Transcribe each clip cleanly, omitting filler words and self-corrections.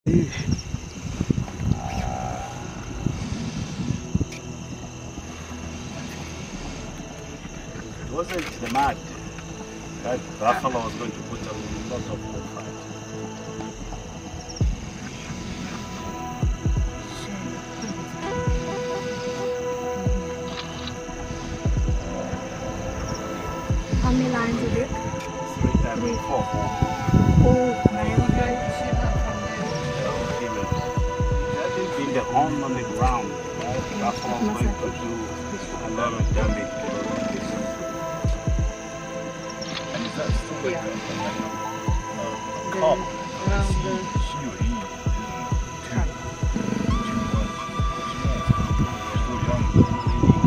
It wasn't the mud that Buffalo was going to put a lot of the fight. How many lines is it? 3 times 4. Oh, man. That is in the home on the ground. Right? Buffalo is going to do a lot of damage to this. And is that still like a cop? Around the... She or he is 2 months. Still young.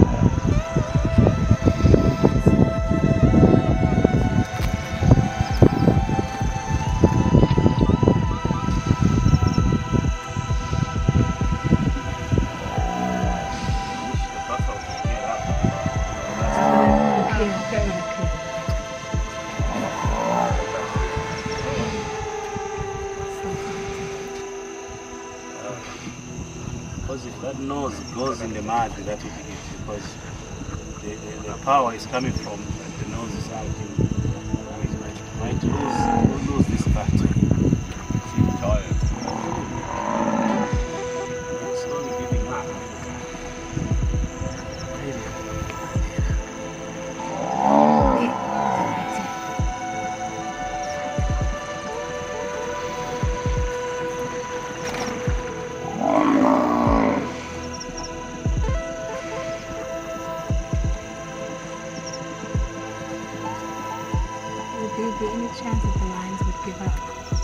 Because if that nose goes in the mud, that will be it. Because the power is coming from the nose side. You might lose this battle. She's tired. It's slowly giving up. Would there be any chance that the lions would give up?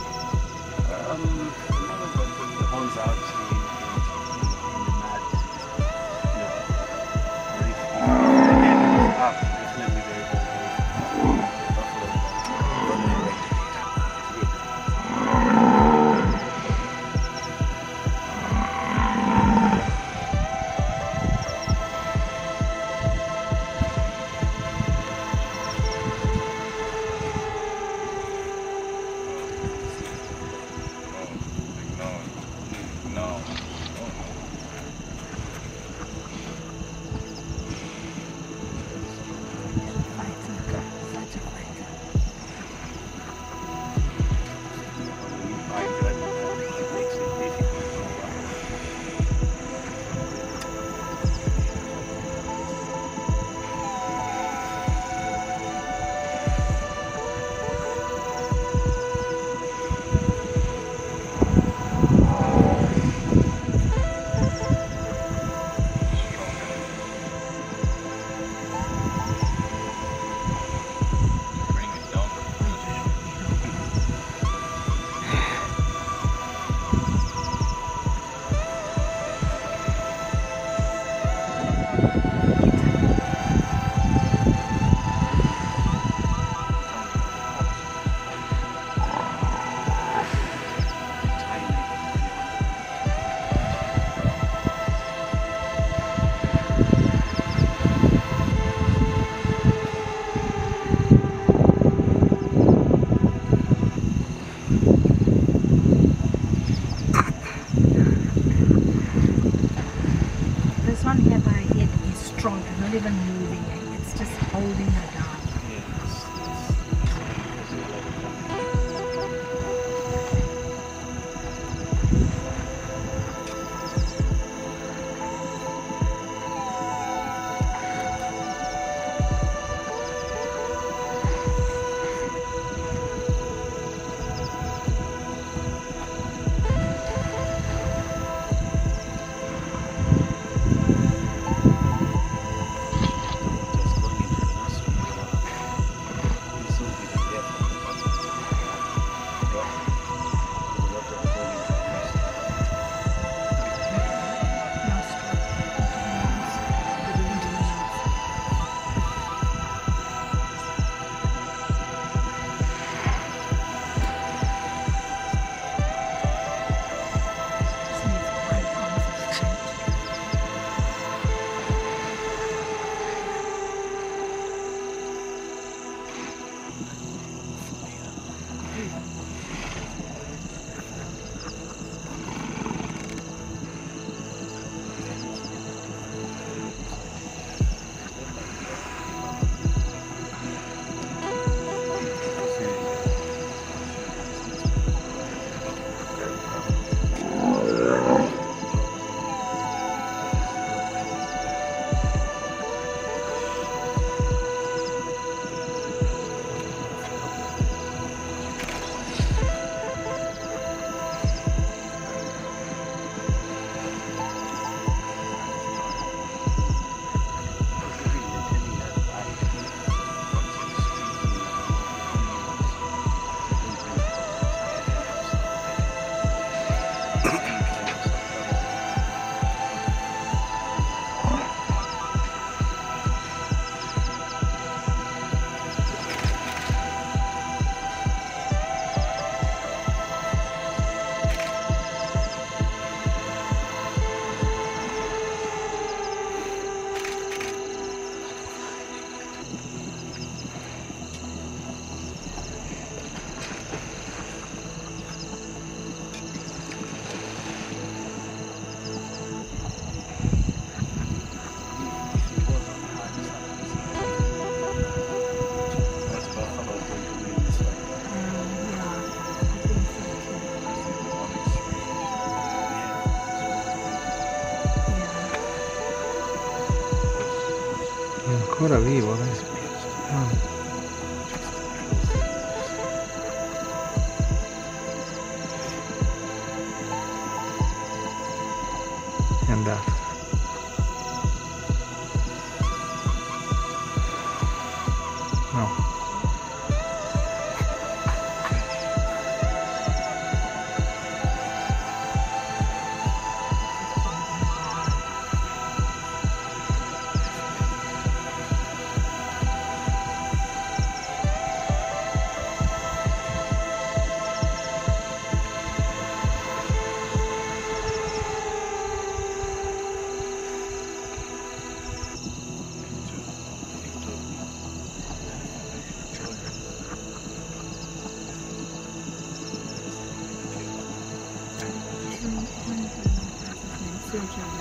The horns out in the mud. The head is up, definitely the buffalo. This one here by her head is strong, it's not even moving, it's just holding her down. Just going into the nursery. ancora vivo adesso. Ah. È andato. No. Surgery.